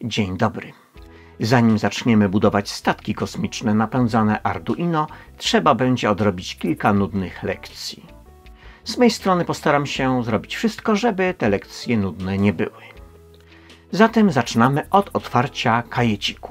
Dzień dobry. Zanim zaczniemy budować statki kosmiczne napędzane Arduino, trzeba będzie odrobić kilka nudnych lekcji. Z mojej strony postaram się zrobić wszystko, żeby te lekcje nudne nie były. Zatem zaczynamy od otwarcia kajecików.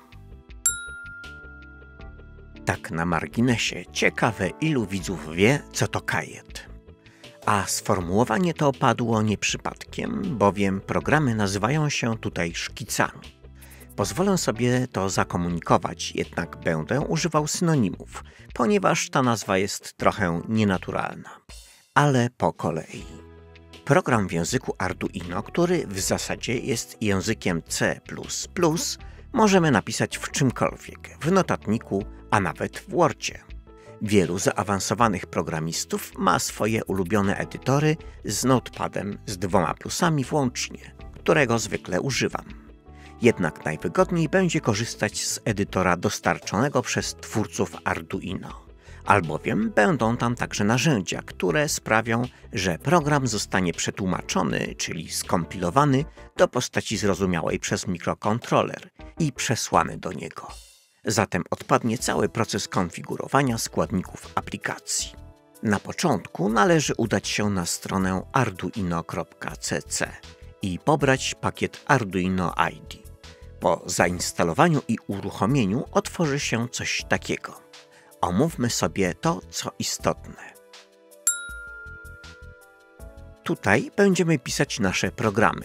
Tak na marginesie, ciekawe ilu widzów wie, co to kajet. A sformułowanie to padło nie przypadkiem, bowiem programy nazywają się tutaj szkicami. Pozwolę sobie to zakomunikować, jednak będę używał synonimów, ponieważ ta nazwa jest trochę nienaturalna. Ale po kolei. Program w języku Arduino, który w zasadzie jest językiem C++, możemy napisać w czymkolwiek, w notatniku, a nawet w Wordzie. Wielu zaawansowanych programistów ma swoje ulubione edytory z notepadem z 2 plusami włącznie, którego zwykle używam. Jednak najwygodniej będzie korzystać z edytora dostarczonego przez twórców Arduino, albowiem będą tam także narzędzia, które sprawią, że program zostanie przetłumaczony, czyli skompilowany do postaci zrozumiałej przez mikrokontroler i przesłany do niego. Zatem odpadnie cały proces konfigurowania składników aplikacji. Na początku należy udać się na stronę arduino.cc i pobrać pakiet Arduino IDE. Po zainstalowaniu i uruchomieniu otworzy się coś takiego. Omówmy sobie to, co istotne. Tutaj będziemy pisać nasze programy,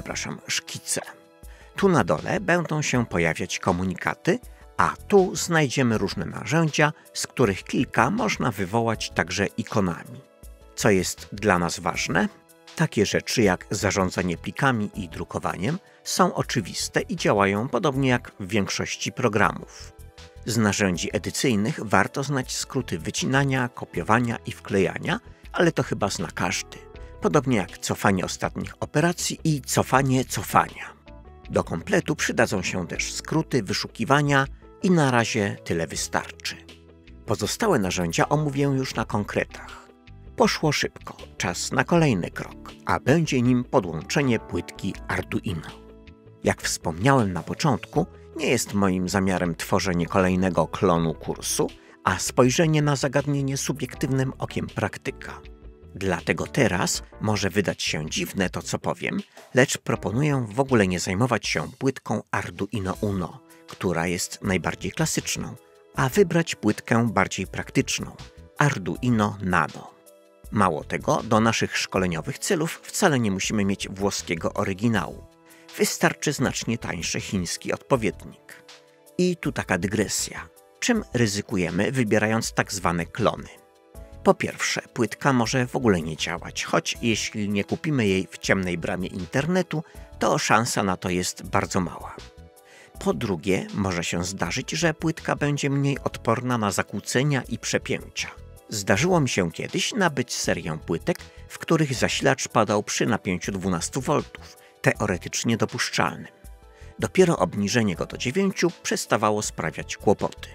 szkice. Tu na dole będą się pojawiać komunikaty, a tu znajdziemy różne narzędzia, z których kilka można wywołać także ikonami. Co jest dla nas ważne? Takie rzeczy jak zarządzanie plikami i drukowaniem są oczywiste i działają podobnie jak w większości programów. Z narzędzi edycyjnych warto znać skróty wycinania, kopiowania i wklejania, ale to chyba zna każdy. Podobnie jak cofanie ostatnich operacji i cofanie cofania. Do kompletu przydadzą się też skróty wyszukiwania i na razie tyle wystarczy. Pozostałe narzędzia omówię już na konkretach. Poszło szybko, czas na kolejny krok, a będzie nim podłączenie płytki Arduino. Jak wspomniałem na początku, nie jest moim zamiarem tworzenie kolejnego klonu kursu, a spojrzenie na zagadnienie subiektywnym okiem praktyka. Dlatego teraz może wydać się dziwne to, co powiem, lecz proponuję w ogóle nie zajmować się płytką Arduino Uno, która jest najbardziej klasyczną, a wybrać płytkę bardziej praktyczną – Arduino Nano. Mało tego, do naszych szkoleniowych celów wcale nie musimy mieć włoskiego oryginału. Wystarczy znacznie tańszy chiński odpowiednik. I tu taka dygresja. Czym ryzykujemy, wybierając tak zwane klony? Po pierwsze, płytka może w ogóle nie działać, choć jeśli nie kupimy jej w ciemnej bramie internetu, to szansa na to jest bardzo mała. Po drugie, może się zdarzyć, że płytka będzie mniej odporna na zakłócenia i przepięcia. Zdarzyło mi się kiedyś nabyć serię płytek, w których zasilacz padał przy napięciu 12 V, teoretycznie dopuszczalnym. Dopiero obniżenie go do 9 przestawało sprawiać kłopoty.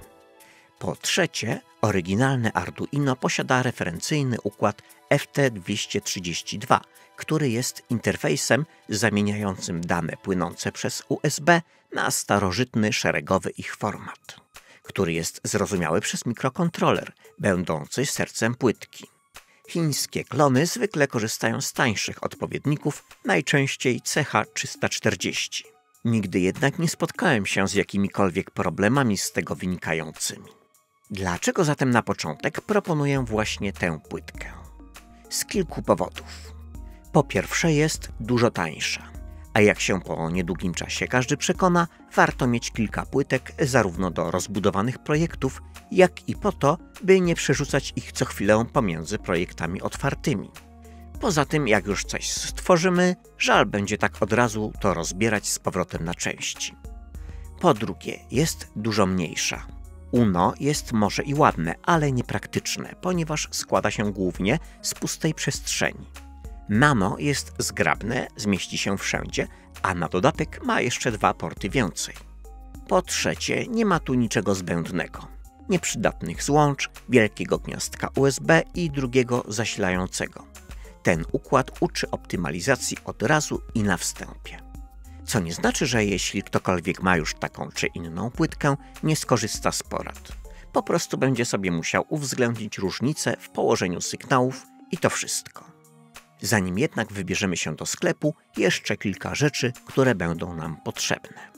Po trzecie, oryginalne Arduino posiada referencyjny układ FT232, który jest interfejsem zamieniającym dane płynące przez USB na starożytny szeregowy ich format, który jest zrozumiały przez mikrokontroler, będący sercem płytki. Chińskie klony zwykle korzystają z tańszych odpowiedników, najczęściej CH340. Nigdy jednak nie spotkałem się z jakimikolwiek problemami z tego wynikającymi. Dlaczego zatem na początek proponuję właśnie tę płytkę? Z kilku powodów. Po pierwsze, jest dużo tańsza, a jak się po niedługim czasie każdy przekona, warto mieć kilka płytek zarówno do rozbudowanych projektów, jak i po to, by nie przerzucać ich co chwilę pomiędzy projektami otwartymi. Poza tym, jak już coś stworzymy, żal będzie tak od razu to rozbierać z powrotem na części. Po drugie, jest dużo mniejsza. Uno jest może i ładne, ale niepraktyczne, ponieważ składa się głównie z pustej przestrzeni. Nano jest zgrabne, zmieści się wszędzie, a na dodatek ma jeszcze 2 porty więcej. Po trzecie, nie ma tu niczego zbędnego. Nieprzydatnych złącz, wielkiego gniazdka USB i drugiego zasilającego. Ten układ uczy optymalizacji od razu i na wstępie. Co nie znaczy, że jeśli ktokolwiek ma już taką czy inną płytkę, nie skorzysta z porad. Po prostu będzie sobie musiał uwzględnić różnice w położeniu sygnałów i to wszystko. Zanim jednak wybierzemy się do sklepu, jeszcze kilka rzeczy, które będą nam potrzebne.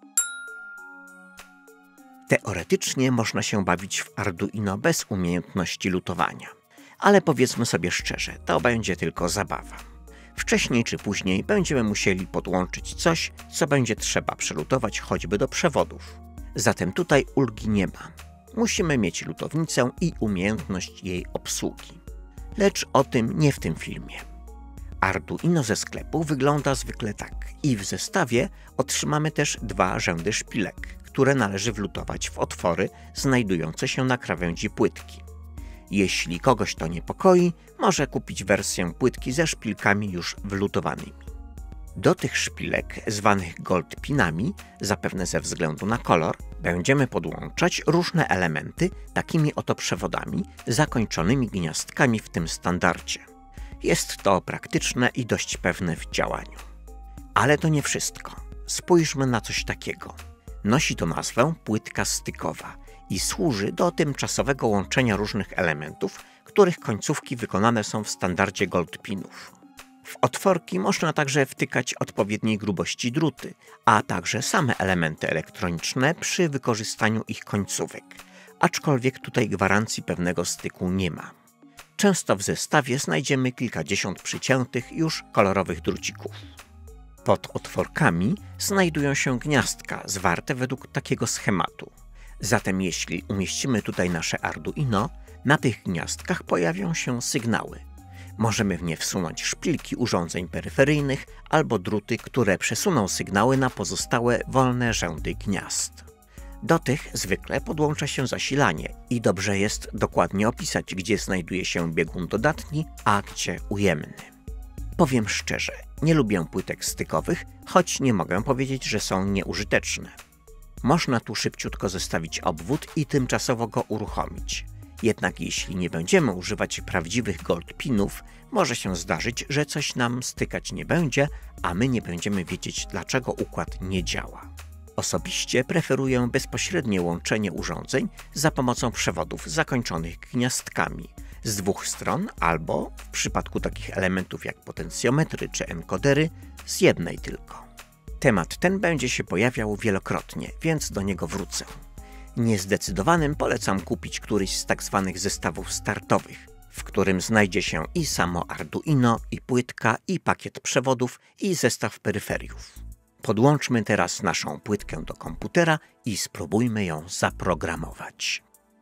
Teoretycznie można się bawić w Arduino bez umiejętności lutowania. Ale powiedzmy sobie szczerze, to będzie tylko zabawa. Wcześniej czy później będziemy musieli podłączyć coś, co będzie trzeba przelutować choćby do przewodów. Zatem tutaj ulgi nie ma. Musimy mieć lutownicę i umiejętność jej obsługi. Lecz o tym nie w tym filmie. Arduino ze sklepu wygląda zwykle tak i w zestawie otrzymamy też 2 rzędy szpilek, które należy wlutować w otwory znajdujące się na krawędzi płytki. Jeśli kogoś to niepokoi, może kupić wersję płytki ze szpilkami już wlutowanymi. Do tych szpilek, zwanych gold pinami, zapewne ze względu na kolor, będziemy podłączać różne elementy takimi oto przewodami zakończonymi gniazdkami w tym standardzie. Jest to praktyczne i dość pewne w działaniu. Ale to nie wszystko. Spójrzmy na coś takiego. Nosi to nazwę płytka stykowa i służy do tymczasowego łączenia różnych elementów, których końcówki wykonane są w standardzie gold pinów. W otworki można także wtykać odpowiedniej grubości druty, a także same elementy elektroniczne przy wykorzystaniu ich końcówek, aczkolwiek tutaj gwarancji pewnego styku nie ma. Często w zestawie znajdziemy kilkadziesiąt przyciętych już kolorowych drucików. Pod otworkami znajdują się gniazdka zwarte według takiego schematu. Zatem jeśli umieścimy tutaj nasze Arduino, na tych gniazdkach pojawią się sygnały. Możemy w nie wsunąć szpilki urządzeń peryferyjnych albo druty, które przesuną sygnały na pozostałe wolne rzędy gniazd. Do tych zwykle podłącza się zasilanie i dobrze jest dokładnie opisać, gdzie znajduje się biegun dodatni, a gdzie ujemny. Powiem szczerze, nie lubię płytek stykowych, choć nie mogę powiedzieć, że są nieużyteczne. Można tu szybciutko zestawić obwód i tymczasowo go uruchomić. Jednak jeśli nie będziemy używać prawdziwych gold pinów, może się zdarzyć, że coś nam stykać nie będzie, a my nie będziemy wiedzieć, dlaczego układ nie działa. Osobiście preferuję bezpośrednie łączenie urządzeń za pomocą przewodów zakończonych gniazdkami z 2 stron albo, w przypadku takich elementów jak potencjometry czy enkodery, z jednej tylko. Temat ten będzie się pojawiał wielokrotnie, więc do niego wrócę. Niezdecydowanym polecam kupić któryś z tzw. zestawów startowych, w którym znajdzie się i samo Arduino, i płytka, i pakiet przewodów, i zestaw peryferiów. Podłączmy teraz naszą płytkę do komputera i spróbujmy ją zaprogramować.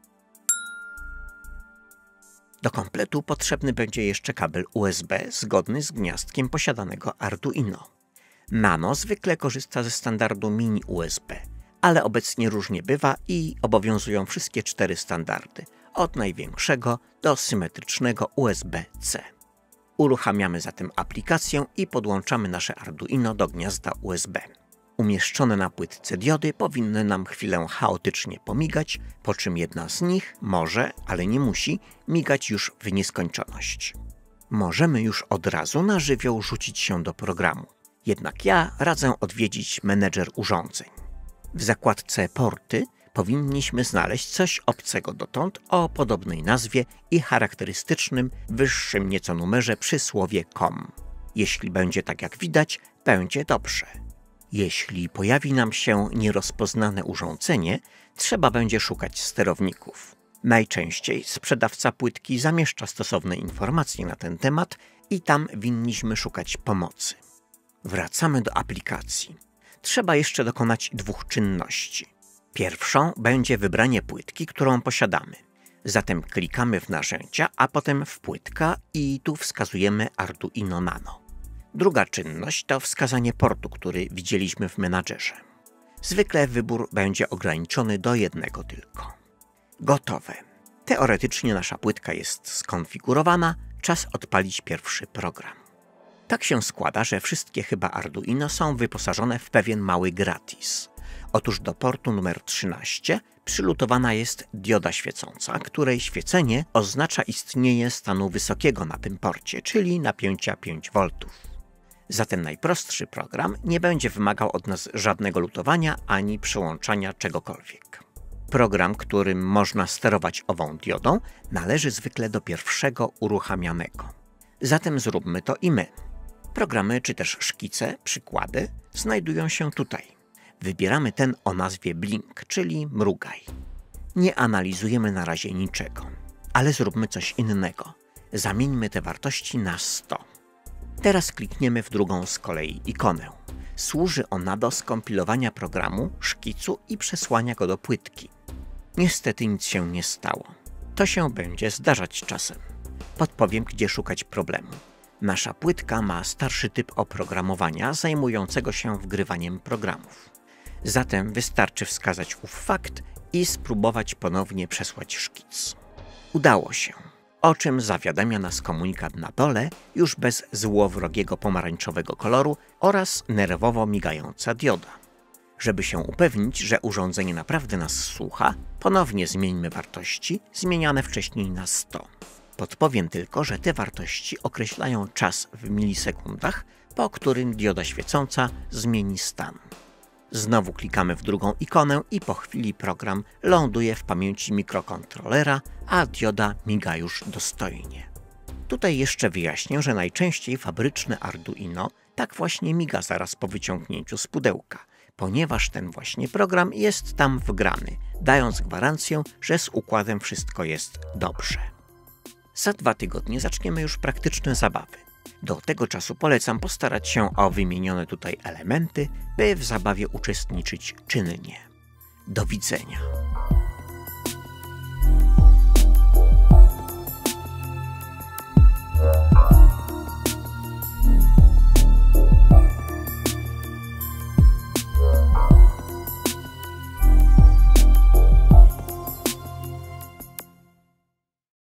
Do kompletu potrzebny będzie jeszcze kabel USB zgodny z gniazdkiem posiadanego Arduino. Nano zwykle korzysta ze standardu mini USB, ale obecnie różnie bywa i obowiązują wszystkie 4 standardy, od największego do symetrycznego USB-C. Uruchamiamy zatem aplikację i podłączamy nasze Arduino do gniazda USB. Umieszczone na płytce diody powinny nam chwilę chaotycznie pomigać, po czym jedna z nich może, ale nie musi, migać już w nieskończoność. Możemy już od razu na żywioł rzucić się do programu. Jednak ja radzę odwiedzić menedżer urządzeń. W zakładce Porty powinniśmy znaleźć coś obcego dotąd o podobnej nazwie i charakterystycznym, wyższym nieco numerze przy słowie COM. Jeśli będzie tak jak widać, będzie dobrze. Jeśli pojawi nam się nierozpoznane urządzenie, trzeba będzie szukać sterowników. Najczęściej sprzedawca płytki zamieszcza stosowne informacje na ten temat i tam winniśmy szukać pomocy. Wracamy do aplikacji. Trzeba jeszcze dokonać 2 czynności. Pierwszą będzie wybranie płytki, którą posiadamy. Zatem klikamy w narzędzia, a potem w płytka i tu wskazujemy Arduino Nano. Druga czynność to wskazanie portu, który widzieliśmy w menadżerze. Zwykle wybór będzie ograniczony do jednego tylko. Gotowe. Teoretycznie nasza płytka jest skonfigurowana, czas odpalić pierwszy program. Tak się składa, że wszystkie chyba Arduino są wyposażone w pewien mały gratis. Otóż do portu numer 13 przylutowana jest dioda świecąca, której świecenie oznacza istnienie stanu wysokiego na tym porcie, czyli napięcia 5 V. Zatem najprostszy program nie będzie wymagał od nas żadnego lutowania ani przełączania czegokolwiek. Program, którym można sterować ową diodą, należy zwykle do pierwszego uruchamianego. Zatem zróbmy to i my. Programy czy też szkice, przykłady znajdują się tutaj. Wybieramy ten o nazwie Blink, czyli mrugaj. Nie analizujemy na razie niczego, ale zróbmy coś innego. Zamieńmy te wartości na 100. Teraz klikniemy w drugą z kolei ikonę. Służy ona do skompilowania programu, szkicu i przesłania go do płytki. Niestety nic się nie stało. To się będzie zdarzać czasem. Podpowiem, gdzie szukać problemu. Nasza płytka ma starszy typ oprogramowania zajmującego się wgrywaniem programów. Zatem wystarczy wskazać ów fakt i spróbować ponownie przesłać szkic. Udało się, o czym zawiadamia nas komunikat na dole, już bez złowrogiego pomarańczowego koloru oraz nerwowo migająca dioda. Żeby się upewnić, że urządzenie naprawdę nas słucha, ponownie zmieńmy wartości zmieniane wcześniej na 100. Podpowiem tylko, że te wartości określają czas w milisekundach, po którym dioda świecąca zmieni stan. Znowu klikamy w drugą ikonę i po chwili program ląduje w pamięci mikrokontrolera, a dioda miga już dostojnie. Tutaj jeszcze wyjaśnię, że najczęściej fabryczne Arduino tak właśnie miga zaraz po wyciągnięciu z pudełka, ponieważ ten właśnie program jest tam wgrany, dając gwarancję, że z układem wszystko jest dobrze. Za 2 tygodnie zaczniemy już praktyczne zabawy. Do tego czasu polecam postarać się o wymienione tutaj elementy, by w zabawie uczestniczyć czynnie. Do widzenia.